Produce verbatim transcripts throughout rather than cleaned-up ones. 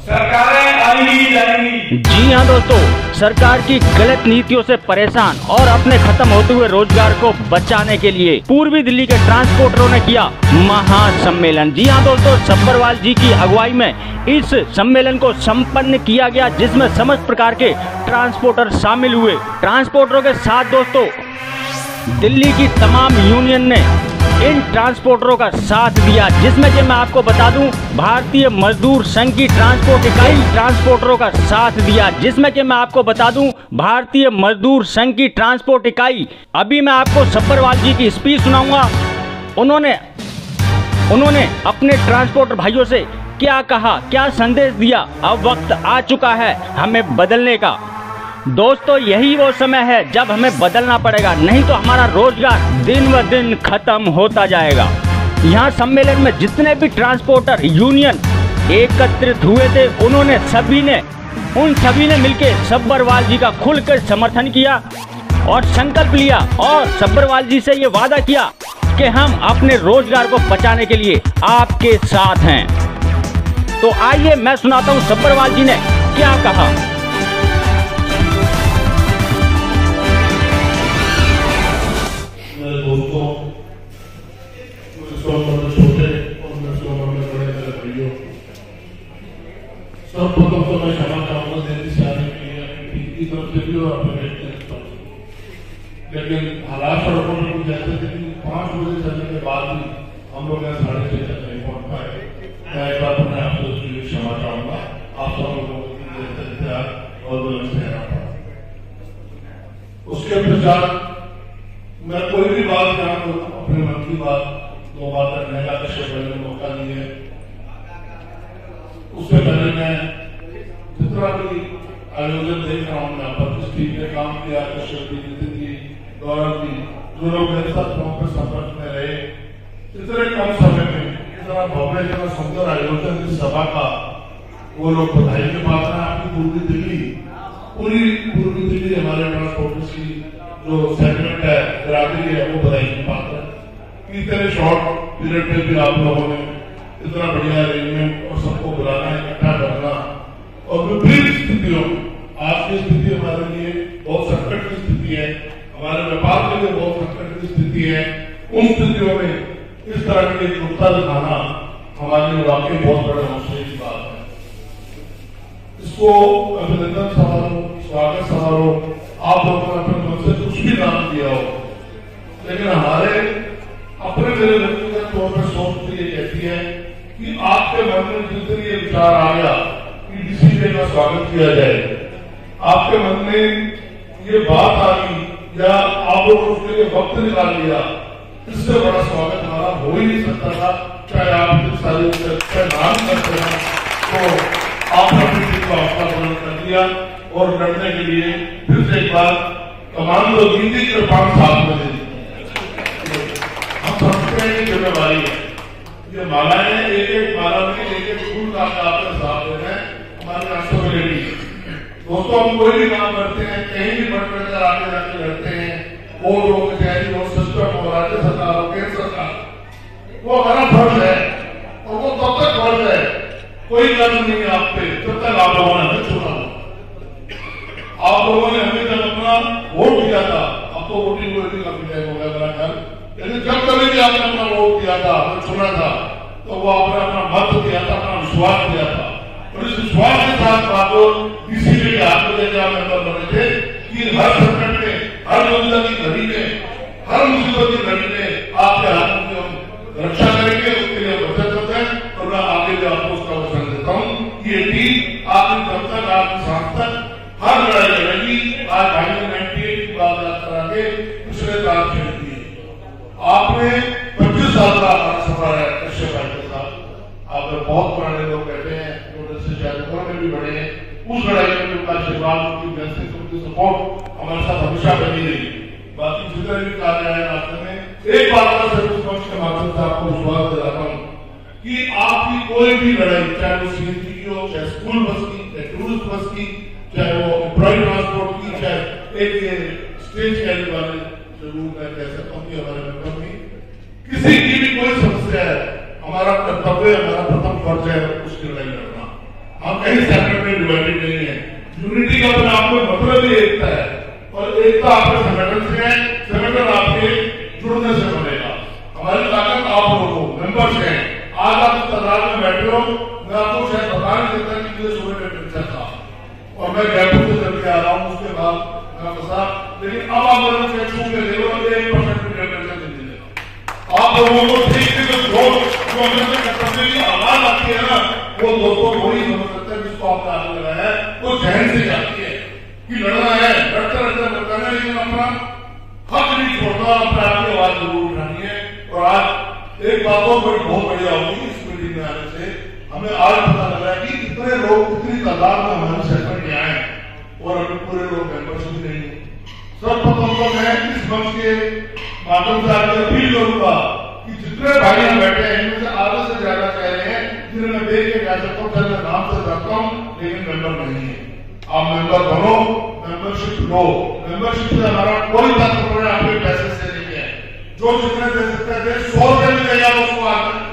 सरकारें आएंगी जाएंगी। जी हाँ दोस्तों, सरकार की गलत नीतियों से परेशान और अपने खत्म होते हुए रोजगार को बचाने के लिए पूर्वी दिल्ली के ट्रांसपोर्टरों ने किया महासम्मेलन। जी हाँ दोस्तों, सब्बरवाल जी की अगुवाई में इस सम्मेलन को संपन्न किया गया, जिसमें समस्त प्रकार के ट्रांसपोर्टर शामिल हुए। ट्रांसपोर्टरों के साथ दोस्तों दिल्ली की तमाम यूनियन ने इन ट्रांसपोर्टरों का साथ दिया, जिसमें कि मैं आपको बता दूं भारतीय मजदूर संघ की ट्रांसपोर्ट इकाई ट्रांसपोर्टरों का साथ दिया, जिसमें कि मैं आपको बता दूं भारतीय मजदूर संघ की ट्रांसपोर्ट इकाई। अभी मैं आपको सब्बरवाल जी की स्पीच सुनाऊंगा। उन्होंने उन्होंने अपने ट्रांसपोर्टर भाइयों से क्या कहा, क्या संदेश दिया। अब वक्त आ चुका है हमें बदलने का। दोस्तों, यही वो समय है जब हमें बदलना पड़ेगा, नहीं तो हमारा रोजगार दिन ब दिन खत्म होता जाएगा। यहाँ सम्मेलन में जितने भी ट्रांसपोर्टर यूनियन एकत्रित हुए थे, उन्होंने सभी ने उन सभी ने मिलकर सब्बरवाल जी का खुलकर समर्थन किया और संकल्प लिया और सब्बरवाल जी से ये वादा किया कि हम अपने रोजगार को बचाने के लिए आपके साथ हैं। तो आइए मैं सुनाता हूँ सब्बरवाल जी ने क्या कहा। दोस्तों, छोटे और बड़े मेरे भाइयों, सर्वप्रथम तो मैं क्षमा चाहूंगा दिल्ली से आने के लिए अपनी टीम की तरफ से भी और अपने व्यक्तिगत तरफ से। लेकिन हालात सड़कों में कुछ ऐसे थे कि पांच बजे चलने के बाद भी हम लोग यहाँ साढ़े छह तक नहीं पहुंच पाए। मैं एक बार अपने आपसे उसके लिए क्षमा चाहूंगा। आप सब लोगों की इंतजार और बुलंद से रहना पड़ा। उसके पश्चात मैं कोई भी बात जान अपने मन की बात दो बात करने का कश्यप भाई ने मौका दिया। उससे पहले मैं जितना भी आयोजन देख रहा हूँ, यहाँ पर जिस टीम ने काम किया, कश्यप जी, नितिन जी, गौरव जी, जो लोग मेरे साथ पे संपर्क में रहे, इतने कम समय में इतना भव्य इतना सुंदर आयोजन इस सभा का, वो लोग बधाई के पात्र हैं। आपकी पूर्वी दिल्ली पूरी पूर्वी दिल्ली हमारे ट्रांसपोर्टर्स की जो सेगमेंट है, बिरादरी है, वो बधाई की पात्र है। इतने शॉर्ट पीरियड में भी आप लोगों ने इतना बढ़िया अरेंजमेंट और सबको बुलाना, इकट्ठा करना और विपरीत स्थितियों, आज की स्थिति हमारे लिए बहुत संकट की स्थिति है, हमारे व्यापार के लिए बहुत संकट की स्थिति है। उन स्थितियों में इस तरह की एकजुटता दिखाना हमारे लिए वाकई बहुत बड़ा हौसले की बात है। इसको अभिनंदन समारोह, स्वागत समारोह आप लोगों ने अपने मन से कुछ भी नाम दिया हो, लेकिन हमारे अपने मेरे व्यक्तिगत तौर पर सोच ये कहती है कि आपके मन में जिस दिन ये विचार आ गया कि डीसीपी का स्वागत किया जाए, आपके मन में ये बात आ गई या आप लोगों ने उसके लिए वक्त निकाल लिया, इससे बड़ा स्वागत हमारा हो ही नहीं सकता था। चाहे आप सारी नाम करते हैं, तो आपने अपनी टीम का हौसला बुलंद कर दिया और लड़ने के लिए फिर से एक बार कमांडो गिनती के पांच सात में दे दी। हम समझते हैं कि जिम्मेवारी है, ये मालाएं एक एक माला में एक एक फूल का आपका साथ देना है, हमारी रिस्पॉन्सिबिलिटी है। दोस्तों, हम कोई भी काम करते हैं, कहीं भी बढ़ बढ़कर आगे जाके लड़ते हैं, वो लोग तैयारी हो, सिस्टम हो, राज्य सरकार हो, केंद्र सरकार, वो हमारा फर्ज है और वो तब तक फर्ज है, कोई कर्ज नहीं है आप पे जब तक आप लोगों ने हमें चुना। आप लोगों ने हमें जब अपना वोट दिया था, अब तो वोटिंग वोटिंग काफी टाइम हो गया मेरा ख्याल, लेकिन जब कभी भी आपने अपना वोट दिया था, हमें चुना था, तो वो आपने अपना मत दिया था, अपना विश्वास दिया था और इस विश्वास के साथ आपको किसी के हाथ में लेकर आप मेंबर बने थे कि हर संकट में, हर योजना की घड़ी में, हर मुसीबत की घड़ी में आपके हाथों की हम रक्षा करेंगे, उसके लिए बचत होते हैं और मैं आगे भी आपको उसका वचन देता हूँ कि ये टीम आपकी तब तक आपकी सांस तक हर लड़ाई लड़ेगी। आज नाइनटीन नाइंटी एट की बात याद करा के पिछले साल खेल दिए, आपने पच्चीस साल का हमारा सफर है कश्यप भाई के साथ। आप बहुत पुराने लोग कहते हैं, से शायद उम्र में भी बढ़े हैं, उस लड़ाई में उनका आशीर्वाद, उनकी ब्लेसिंग, उनकी सपोर्ट हमारे साथ हमेशा बनी रही। बाकी जितने भी कार्य आए रास्ते में, एक बात का सर्विस मंच के माध्यम से आपको विश्वास दिलाता हूँ कि आपकी कोई भी लड़ाई, चाहे वो सीएनजी की हो, चाहे स्कूल बस की, चाहे टूरिस्ट बस की, चाहे वो एम्प्लॉय ट्रांसपोर्ट की, चाहे एक स्टेज कैरी वाले, जरूर मैं कह सकता हूँ कि हमारे मेंबर में किसी की भी कोई समस्या है, हमारा कर्तव्य, हमारा प्रथम फर्ज है उसकी लड़ाई लड़ना। हम कहीं सेपरेट में डिवाइडेड नहीं है। यूनिटी का अपने आप में मतलब ही एकता है, और एकता आपके संगठन से है, संगठन आपके जुड़ने से बनेगा। हमारी ताकत आप लोगों मेंबर्स हैं। आज आप तादाद में बैठे हो, मैं आपको शायद बता नहीं देता कि मुझे सुबह का टेंशन था और मैं जयपुर से चल के आ रहा हूँ, उसके बाद मैं फंसा, लेकिन अब आप लोगों से छू के देखो एक परसेंट भी टेंशन नहीं देगा। आप लोगों को ठीक ठीक जो जो अंदर से कर्तव्य की आवाज आती है ना, वो दोस्तों वही समझ सकता है जिसको आपने आगे लगाया है, वो जहन से जाती है कि लड़ना है, लड़ते लड़ते लड़ना है, लेकिन अपना हक नहीं छोड़ना, अपने आपकी आवाज जरूर उठानी है। और आज एक बात और बड़ी बहुत बढ़िया होगी इस मीटिंग में आने से, हमें आज पता लगा है कि कितने लोग कितनी तादाद में हमारे सेगमेंट में आए और अभी पूरे लोग मेंबरशिप नहीं है। सर्वप्रथम तो मैं इस मंच के माध्यम से आगे अपील करूंगा कि जितने भाई यहाँ बैठे हैं इनमें से आधे से ज्यादा कह रहे हैं जिन्हें मैं देख के कह सकता हूँ, सर मैं नाम से जानता हूँ लेकिन मेंबर नहीं है। आप मेंबर बनो, मेंबरशिप लो। मेंबरशिप से हमारा कोई तात्पर्य आपके पैसे से नहीं है। जो जितने दे सकते थे सौ रुपए भी देगा उसको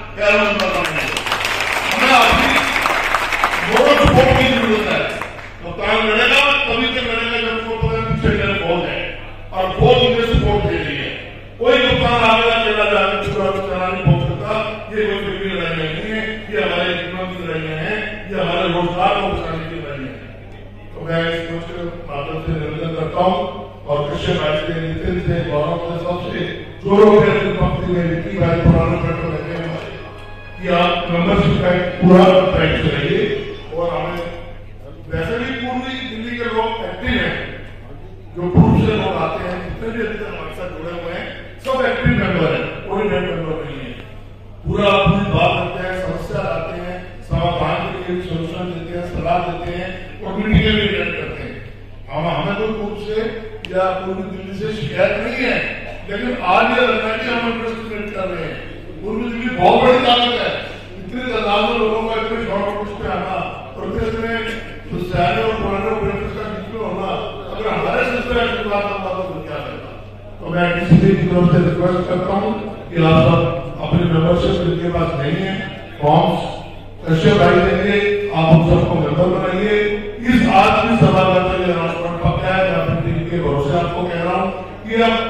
हमें आपकी दोनों सपोर्ट की जरूरत है। तो काम लड़ेगा तभी तक लड़ेगा जब उसको पता पीछे मेरे बहुत है और बहुत मुझे सपोर्ट दे रही है। कोई दुकान आगे चला जाकर चुरा चला नहीं पहुंच सकता। ये कोई फिक्री लड़ाइयां नहीं है, ये हमारे जीवन की लड़ाइयां हैं, ये हमारे रोजगार को बचाने की लड़ाइयां हैं। तो मैं इस मंच के माध्यम से निवेदन करता हूँ और कृष्ण भाई से, नितिन से, गौरव से, सबसे जो लोग पंक्ति में विक्की भाई पुराने बैठे रहते हैं कि आप मेंबरशिप का पूरा टाइम चलाइए। और हमें वैसे भी पूर्वी दिल्ली के लोग एक्टिव हैं, जो पूर्व से लोग आते हैं, जितने भी अभी तक हमारे साथ जुड़े हुए हैं सब एक्टिव मेंबर है, कोई नए मेंबर नहीं है। पूरा पूरी बात करते हैं, समस्या लाते हैं, समाधान के लिए सोल्यूशन देते हैं, सलाह देते हैं और मीटिंग भी अटेंड करते हैं। हम हमें कोई पूर्व से या पूर्वी दिल्ली से शिकायत नहीं है, लेकिन आज ये लगता है कि हम इंटरेस्ट क्रिएट कर रहे हैं। पूर्वी दिल्ली बहुत बड़ी ताकत है, इतनी तादाद में लोगों का इतने शॉर्ट नोटिस पे आना और फिर इतने और पुराने ऑपरेटर्स का बीच में होना, अगर हमारे सिलसिले की बात होता तो क्या रहेगा। तो मैं किसी भी तरफ से रिक्वेस्ट करता हूँ कि आप सब अपनी मेंबरशिप जिनके पास नहीं है फॉर्म्स कश्यप भाई देंगे, आप उन सबको मेंबर बनाइए। इस आज की सभा का जो अनाउंसमेंट पक्का है, मैं अपनी टीम के भरोसे आपको कह रहा हूँ कि अब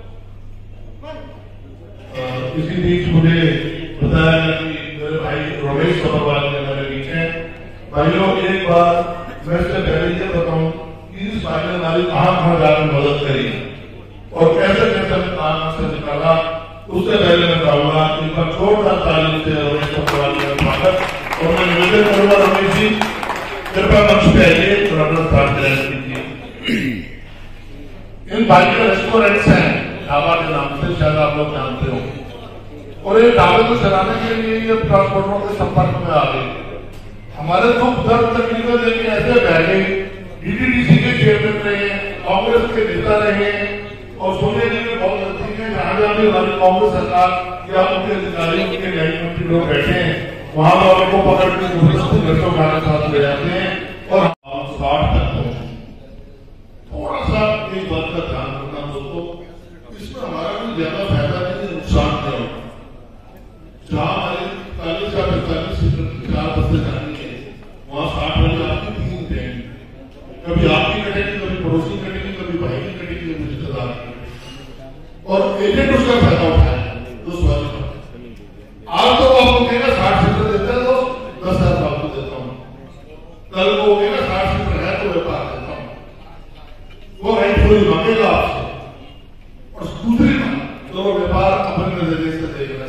इसी बीच मुझे बताया गया कि मेरे भाई रमेश सभरवाल के मेरे बीच हैं। भाइयों एक बार मैं इससे पहले ये बताऊं कि इस भाई ने हमारी कहां कहां जाकर मदद करी और कैसे कैसे काम से निकाला, उससे पहले मैं कहूंगा कि एक बार छोटा तालीम से रमेश सभरवाल का स्वागत। और मैं निवेदन करूंगा रमेश जी कृपया मंच पे आइए और अपना स्थान ग्रहण कीजिए। इन भाई के रेस्टोरेंट्स हैं ढाबा के नाम से, शायद आप लोग जानते हो, और ये ढाबे को चलाने के लिए ये ट्रांसपोर्टरों के संपर्क में आ गए। हमारे दुख दर्द तकलीफें लेके ऐसे बह गए, डीडीडीसी के चेयरमैन रहे, कांग्रेस के नेता रहे और सोनिया जी में बहुत नजदीक है। जहां जहां भी हमारी कांग्रेस सरकार या उनके अधिकारी उनके न्यायिक मंत्री लोग बैठे हैं वहां पर उनको पकड़ के जबरदस्ती घरों खाने साथ ले जाते हैं और साठ तक पहुंचे। थोड़ा सा एक बात का ध्यान रखना दोस्तों, इसमें हमारा कोई ज्यादा फायदा नहीं, नुकसान नहीं होगा। जहां हमारे चालीस या पैंतालीस सीटर की चार बसें जानी है वहां साठ बजे आपकी तीन ट्रेन, कभी आपकी कटेगी, कभी पड़ोसी कटेगी, कभी भाई की कटेगी, कभी रिश्तेदार की, और एजेंट उसका फायदा उठाए। दो सवाल आज तो आपको कहेगा साठ सीटर देता है तो दस हजार आपको देता हूँ, कल को कहेगा साठ सीटर है तो व्यापार देता हूँ, वो राइट पूरी मांगेगा आपसे। और दूसरी बात दोनों व्यापार अपने नजरिए से देखेगा,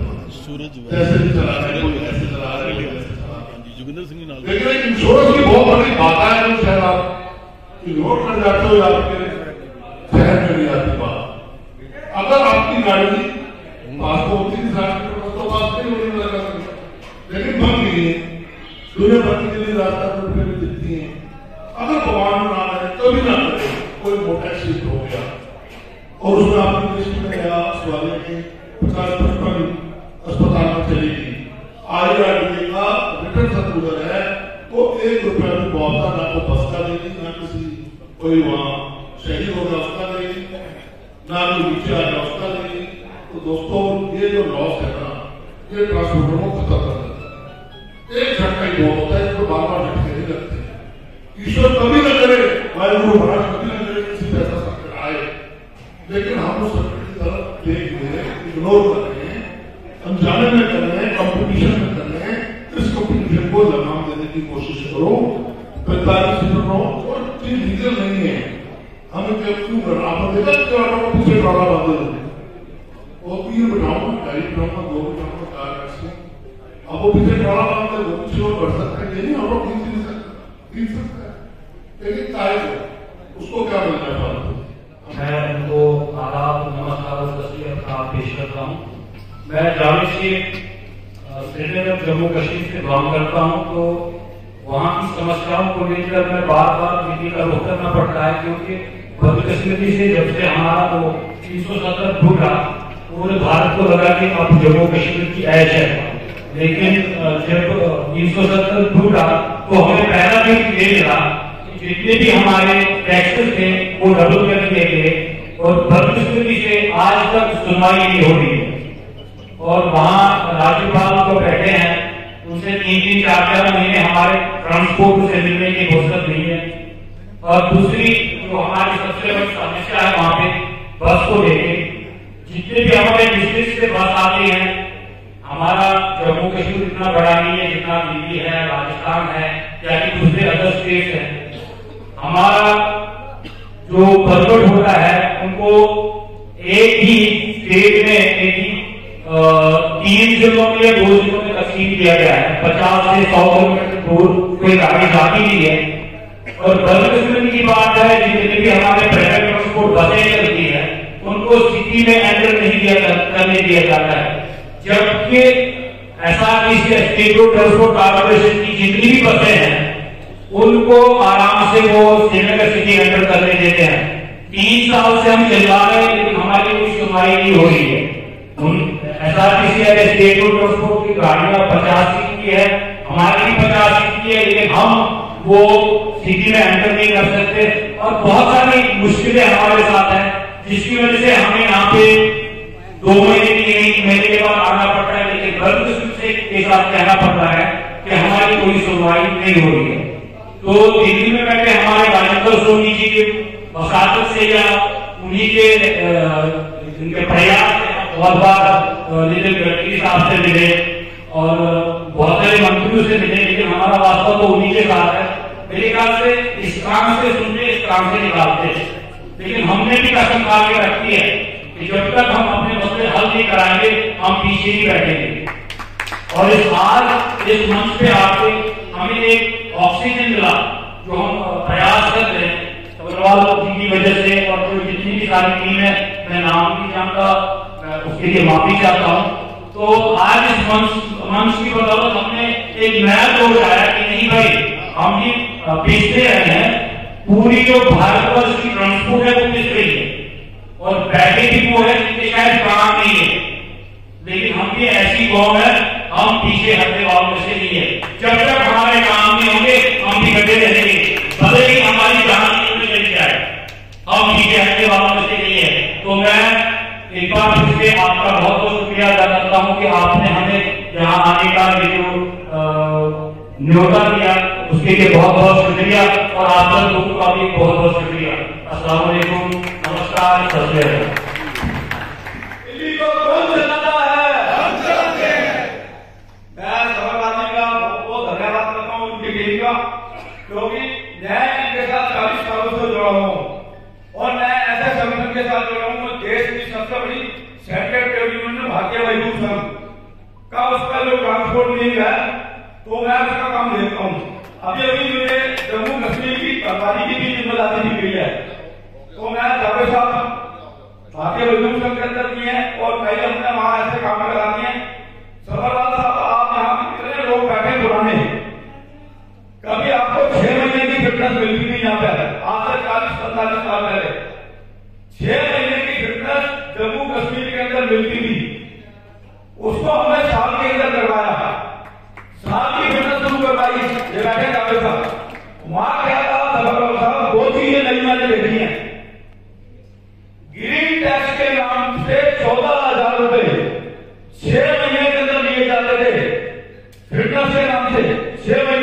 जैसे भी चला रहे हैं ऐसे चला रहे हैं वैसे चला रहे हैं। लेकिन इंश्योरेंस की बहुत बड़ी बात है, जो शायद आप इग्नोर कर जाते हो, आपके शहर में नहीं आती बात। अगर आपकी गाड़ी पासपोर्ट की तो पास नहीं होने लगा, लेकिन बन गई है, दुनिया भर के लिए रास्ता पर भी दिखती है। अगर भगवान ना करे कभी ना करे कोई मोटा एक्सीडेंट हो गया और उसमें आपकी लिस्ट में गया वाले के पचास पचपन अस्पताल में चली गई, आज आदमी का रिटर्न सर्कुलर है तो एक रुपया भी मुआवजा ना तो बस का देगी, ना किसी कोई वहां शहीद हो गया उसका देगी, ना कोई नीचे आ गया उसका देगी। तो दोस्तों ये जो लॉस है ना, ये ट्रांसपोर्टर को खत्म कर देता है। एक झटका एक बहुत होता है, इसको बार बार झटके नहीं लगते। ईश्वर कभी न करे, वायु महाराज कभी न करे किसी पे ऐसा संकट आए, लेकिन हम उस संकट की तरफ देख रहे हैं, इग्नोर कर रहे हैं, अनजाने में कर रहे हैं, कंपटीशन में कर रहे हैं। इस कंपटीशन को लगाम देने की कोशिश करो। पैंतालीस दिनों कोई चीज लीगल नहीं है, हमें क्यों क्यों आपने देखा कि ऑटो को पीछे डॉला बांधे होते, वो तीन बिठाऊंगा, ढाई बिठाऊंगा, दो बिठाऊंगा, चार ऐसे, अब वो पीछे डॉला बांधते, वो पीछे और बढ़ सकता है, ये नहीं ऑटो खींच नहीं सकता, खींच सकता है, लेकिन चाहे उसको क्या मिलना है फालतू। मैं उनको आदाब, नमस्कार और तस्वीर पेश करता हूँ। मैं जावेद शेख श्रीनगर जम्मू कश्मीर से बिलोंग करता हूँ, तो वहाँ की समस्याओं को लेकर मैं बार बार दिल्ली का रुख करना पड़ता है, क्योंकि बदकिस्मती से जब से हमारा वो तीन सौ सत्तर टूटा, पूरे भारत को लगा कि अब जम्मू कश्मीर की ऐश है, लेकिन जब तीन सौ सत्तर टूटा तो हमें पहला भी ये मिला कि जितने भी हमारे टैक्सेस थे वो डबल कर दिए गए, और बदकिस्मती से आज तक सुनवाई नहीं हो रही है। और वहाँ राज्यपाल जो बैठे हैं उनसे तीन तीन चार चार महीने हमारे ट्रांसपोर्ट से मिलने की फुर्सत नहीं है। और दूसरी जो हमारी सबसे बड़ी समस्या है वहाँ पे बस को लेके, जितने भी हमारे डिस्ट्रिक्ट से बस आती है, हमारा जम्मू कश्मीर इतना बड़ा नहीं है जितना दिल्ली है, राजस्थान है या कि दूसरे अदर स्टेट है। हमारा जो बजट होता है उनको एक ही स्टेट में एक ही तीन जिलों में या दो जिलों में तकसीम किया गया है। पचास से सौ किलोमीटर दूर कोई गाड़ी जाती नहीं है। और बदकिस्मती की बात है, जितने भी हमारे प्राइवेट ट्रांसपोर्ट बसें चलती है उनको सिटी में एंटर नहीं दिया करने दिया जाता है, जबकि ऐसा स्टेट रोड ट्रांसपोर्ट कॉर्पोरेशन की जितनी भी बसें हैं उनको आराम से वो श्रीनगर सिटी एंटर करने देते हैं। तीन साल से हम चला रहे हैं, लेकिन हमारी कोई सुनवाई नहीं हो रही है। एसआरटीसी है, स्टेट रोड ट्रांसपोर्ट की गाड़ियां पचास सीट की है, हमारी भी पचास सीट की है, लेकिन हम वो सिटी में एंटर नहीं कर सकते। और बहुत सारी मुश्किलें हमारे साथ हैं, जिसकी वजह से हमें यहाँ पे दो महीने तीन महीने के बाद आना पड़ता है, लेकिन बदकिस्मती के साथ कहना पड़ रहा है कि हमारी कोई सुनवाई नहीं हो रही है। तो दिल्ली में बैठे हमारे राजेंद्र सोनी जी के वसादत से या उन्हीं के उनके प्रयास बहुत बार नितिन गडकरी साहब से मिले और बहुत सारे मंत्रियों से मिले, लेकिन हमारा वास्ता तो उन्हीं के साथ है। मेरे ख्याल से इस काम से सुनते इस काम से निकालते, लेकिन हमने भी कसम खा के रखी है कि जब तक हम अपने मसले हल नहीं कराएंगे हम पीछे नहीं बैठेंगे। और इस आज इस मंच पे आके हमें एक ऑक्सीजन मिला, जो हम प्रयास कर रहे हैं अग्रवाल जी की वजह से, और जो जितनी भी सारी टीम है, मैं नाम नहीं जानता, उसके लिए माफी चाहता हूँ। तो आज इस मंच मंच की बदौलत हमने एक नया दौर आया कि नहीं भाई, हम भी बेचते रहे हैं, पूरी जो भारतवर्ष की ट्रांसपोर्ट है वो बेच रही है, और बैठे भी वो है जिनके शायद काम नहीं है, लेकिन हम भी ऐसी कौम है, हम पीछे हटने वालों में से नहीं है। जब तक हमारे काम नहीं होंगे हम भी डटे रहेंगे, भले ही हमारी जान चली जाए, हम पीछे हटने वालों में से नहीं है। तो मैं एक बार फिर से आपका बहुत बहुत शुक्रिया अदा करता हूँ कि आपने हमें यहाँ आने का जो न्योता दिया, उसके लिए बहुत बहुत शुक्रिया, और आप सब लोगों का भी बहुत बहुत शुक्रिया। अस्सलाम वालेकुम, नमस्कार, सत श्री अकाल। दिल्ली को कौन चलाता है? हम चलाते हैं। मैं सभागाजी का बहुत बहुत धन्यवाद करता हूँ उनकी टीम का, क्योंकि मैं इनके साथ चालीस सालों से जुड़ा हूँ और मैं ऐसे संगठन के साथ जुड़ा हूँ देश की सबसे बड़ी सेंट्रल ट्रेड यूनियन भारतीय मजदूर संघ का, उसका जो ट्रांसपोर्ट लीग है, तो मैं उसका काम देखता हूँ। अभी अभी मुझे जम्मू कश्मीर की प्रभारी की भी जिम्मेदारी दी गई है, तो मैं जावेद साहब भारतीय मजदूर संघ के अंदर भी है और कई हमने वहां ऐसे काम करा दिए। सफरवाल साहब, आप यहाँ कितने लोग बैठे पुराने, कभी आपको छह महीने की फिटनेस मिलती नहीं यहाँ पे, आज से चालीस पैंतालीस साल पहले छह महीने की फिटनेस जम्मू कश्मीर के अंदर मिलती थी, उसको हमने साल के अंदर करवाया, साल की फिटनेस शुरू करवाई। ये बैठे जावेद साहब, वहां क्या था सफरवाल साहब, दो चीजें नई मैंने देखी है। ग्रीन टैक्स के नाम से चौदह हजार रुपए छह महीने के अंदर लिए जाते थे, फिटनेस के नाम से छह महीने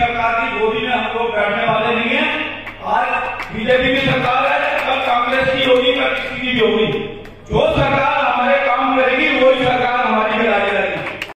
सरकार की गोदी में हम लोग बैठने वाले नहीं है। आज बीजेपी की सरकार है, कल कांग्रेस की होगी, कल किसी की भी होगी। जो सरकार